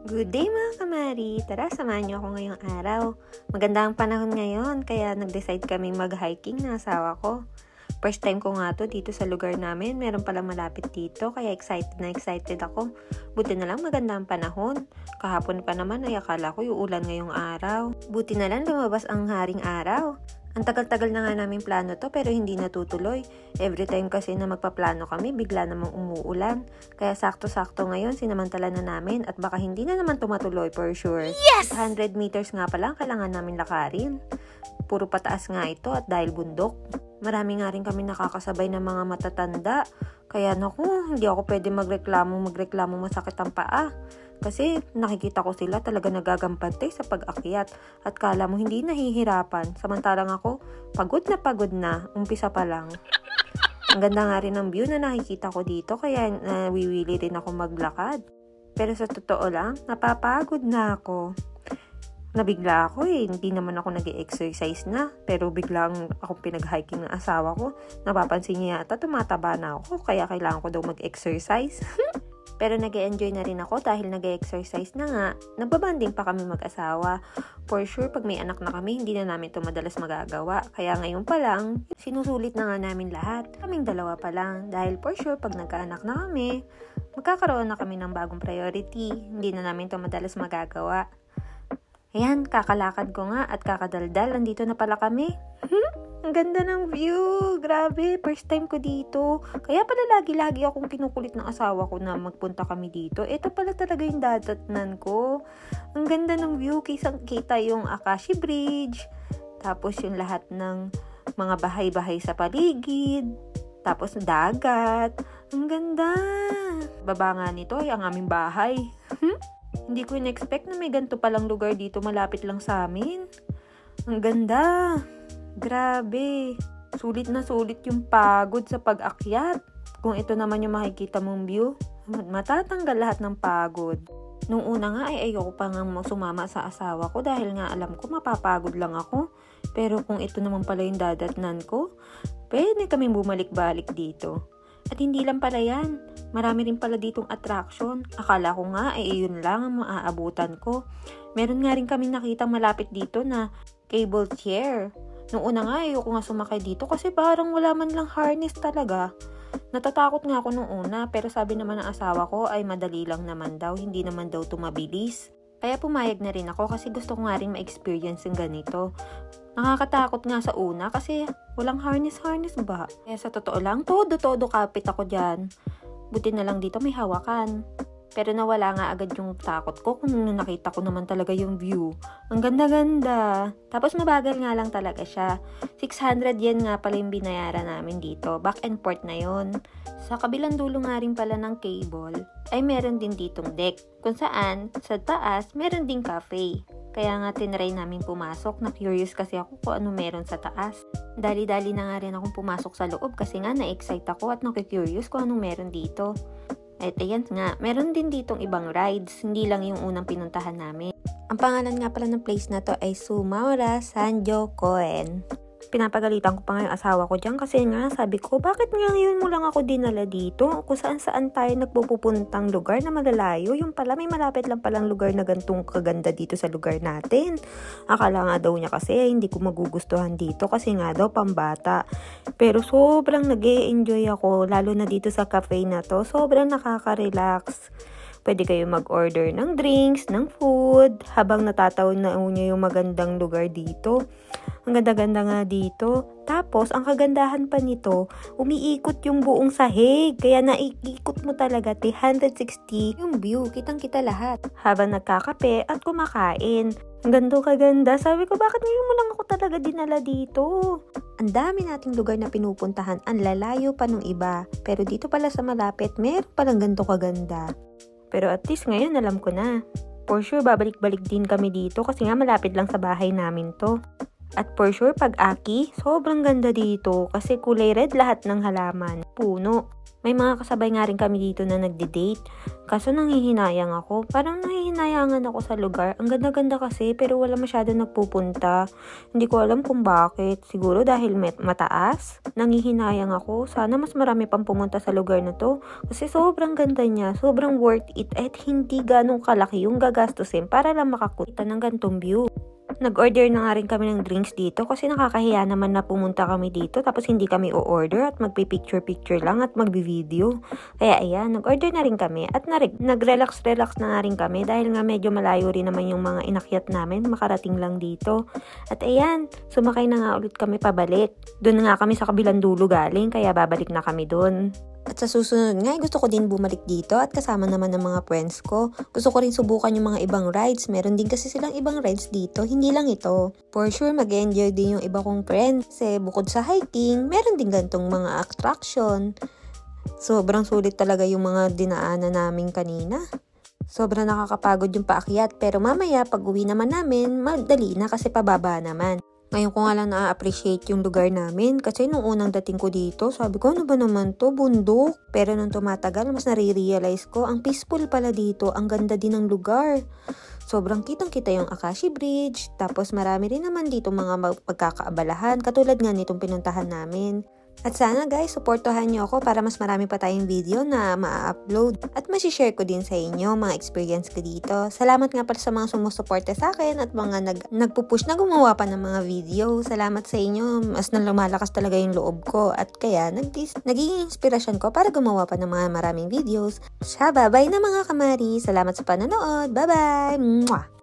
Good day mga kamari! Tara, samahan niyo ako ngayong araw. Maganda ang panahon ngayon, kaya nag-decide kaming mag-hiking ng asawa ko. First time ko nga to dito sa lugar namin, meron palang malapit dito, kaya excited ako. Buti na lang maganda ang panahon. Kahapon pa naman ay akala ko yung ulan ngayong araw. Buti na lang lumabas ang haring araw. Ang tagal-tagal na nga namin plano to pero hindi natutuloy. Every time kasi na magpaplano kami, bigla namang umuulan. Kaya sakto-sakto ngayon, sinamantala na namin at baka hindi na naman tumatuloy for sure. Yes! 100 meters nga pa lang kailangan namin lakarin. Puro pataas nga ito at dahil bundok. Marami nga rin kami nakakasabay ng mga matatanda. Kaya naku, hindi ako pwede magreklamo masakit ang paa. Kasi nakikita ko sila talaga nagagampante sa pag-akyat at kala mo hindi nahihirapan. Samantalang ako, pagod na, umpisa pa lang. Ang ganda nga rin ng view na nakikita ko dito kaya nawiwili rin ako maglakad. Pero sa totoo lang, napapagod na ako. Nabigla ako hindi naman ako nag-exercise na. Pero biglang akong pinag-hiking ng asawa ko. Napapansin niya yata tumataba na ako kaya kailangan ko daw mag-exercise. Pero nag-e-enjoy na rin ako dahil nag-e-exercise na nga. Nagbabanding pa kami mag-asawa. For sure, pag may anak na kami, hindi na namin ito madalas magagawa. Kaya ngayon pa lang, sinusulit na nga namin lahat. Kaming dalawa pa lang. Dahil for sure, pag nagkaanak na kami, magkakaroon na kami ng bagong priority. Hindi na namin ito madalas magagawa. Ayan, kakalakad ko nga at kakadaldal. Nandito na pala kami. Ang ganda ng view. Grabe, first time ko dito. Kaya pala lagi-lagi akong kinukulit ng asawa ko na magpunta kami dito. Ito pala talaga yung dadatnan ko. Ang ganda ng view. Kita yung Akashi Bridge. Tapos yung lahat ng mga bahay-bahay sa paligid. Tapos dagat. Ang ganda. Baba nga nito ay ang aming bahay. Hindi ko in-expect na may ganito palang lugar dito malapit lang sa amin. Ang ganda. Grabe. Sulit na sulit yung pagod sa pag-akyat. Kung ito naman yung makikita mong view, matatanggal lahat ng pagod. Nung una nga ay ayoko pa nga sumama sa asawa ko dahil nga alam ko mapapagod lang ako. Pero kung ito naman pala yung dadatnan ko, pwede kaming bumalik-balik dito. At hindi lang pala yan. Marami rin pala ditong attraction. Akala ko nga ay yun lang ang maaabutan ko. Meron nga rin kaming nakita malapit dito na cable chair. Nung una nga, ayoko nga sumakay dito kasi parang wala man lang harness talaga. Natatakot nga ako nung una pero sabi naman ng asawa ko ay madali lang naman daw, hindi naman daw tumabilis. Kaya pumayag na rin ako kasi gusto ko nga rin ma-experience yung ganito. Nakakatakot nga sa una kasi walang harness ba? Kaya sa totoo lang, todo kapit ako dyan. Buti na lang dito may hawakan. Pero nawala nga agad yung takot ko kung nakita ko naman talaga yung view. Ang ganda-ganda. Tapos mabagal nga lang talaga siya. 600 yen nga pala yung binayaran namin dito. Back and forth na yon. Sa kabilang dulo nga rin pala ng cable, ay meron din ditong deck. Kung saan, sa taas, meron ding cafe. Kaya nga tinry namin pumasok. Na-curious kasi ako kung ano meron sa taas. Dali-dali na nga rin akong pumasok sa loob kasi nga na-excite ako at na-curious kung anong meron dito. At ayan nga, meron din ditong ibang rides, hindi lang yung unang pinuntahan namin. Ang pangalan nga pala ng place na to ay Sumaura Sanjo-koen. Pinapagalitan ko pa nga yung asawa ko dyan kasi nga sabi ko, bakit nga ngayon mo lang ako dinala dito? Kung saan-saan tayo nagpupupuntang lugar na malalayo, yung pala may malapit lang palang lugar na gantong kaganda dito sa lugar natin. Akala nga daw niya kasi hindi ko magugustuhan dito kasi nga daw pambata. Pero sobrang nag-e-enjoy ako, lalo na dito sa cafe na to. Sobrang nakaka-relax. Pwede kayo mag-order ng drinks, ng food, habang natataw na niyo yung magandang lugar dito. Ang ganda-ganda nga dito. Tapos, ang kagandahan pa nito, umiikot yung buong sahig. Kaya naiikot mo talaga 360 yung view. Kitang-kita lahat. Habang nagkakape at kumakain. Ang ganda kaganda. Sabi ko, bakit ngayon mo lang ako talaga dinala dito? Ang dami nating lugar na pinupuntahan. Ang lalayo pa nung iba. Pero dito pala sa malapit, meron palang ganito kaganda. Pero at least ngayon alam ko na. For sure, babalik-balik din kami dito kasi nga malapit lang sa bahay namin to. At for sure, pag aki, sobrang ganda dito kasi kulay red lahat ng halaman. Puno. May mga kasabay nga rin kami dito na nagde-date. Kaso nanghihinayang ako. Parang nangihinayangan ako sa lugar. Ang ganda-ganda kasi pero wala masyado nagpupunta. Hindi ko alam kung bakit. Siguro dahil mataas. Nanghihinayang ako. Sana mas marami pang pumunta sa lugar na to. Kasi sobrang ganda niya. Sobrang worth it. At hindi ganong kalaki yung gagastusin para lang makakuta ng gantong view. Nag-order na nga rin kami ng drinks dito kasi nakakahiya naman na pumunta kami dito tapos hindi kami o-order at magpi-picture-picture lang at magbi-video. Kaya ayan, nag-order na rin kami at nag-relax-relax na nga rin kami dahil nga medyo malayo rin naman yung mga inakyat namin, makarating lang dito. At ayan, sumakay na nga ulit kami pabalik. Doon nga kami sa kabilang dulo galing kaya babalik na kami doon. At sa susunod nga, gusto ko din bumalik dito at kasama naman ng mga friends ko. Gusto ko rin subukan yung mga ibang rides. Meron din kasi silang ibang rides dito, hindi lang ito. For sure, mag-enjoy din yung iba kong friends. Kasi bukod sa hiking, meron din gantong mga attraction. Sobrang sulit talaga yung mga dinaanan namin kanina. Sobrang nakakapagod yung paakyat pero mamaya pag uwi naman namin, madali na kasi pababa naman. Ngayon ko nga lang na-appreciate yung lugar namin kasi nung unang dating ko dito, sabi ko ano ba naman to, bundok? Pero nung tumatagal, mas nare-realize ko, ang peaceful pala dito, ang ganda din ng lugar. Sobrang kitang-kita yung Akashi Bridge, tapos marami rin naman dito mga pagkakaabalahan, katulad nga nitong pinuntahan namin. At sana guys, supportahan nyo ako para mas marami pa tayong video na ma-upload. At masishare ko din sa inyo mga experience ko dito. Salamat nga pala sa mga sumusuporta sa akin at mga nagpupush na gumawa pa ng mga video. Salamat sa inyo. Mas na lumalakas talaga yung loob ko. At kaya nagiging inspirasyon ko para gumawa pa ng mga maraming videos. Bye na mga kamari. Salamat sa panonood. Bye-bye! Mwah!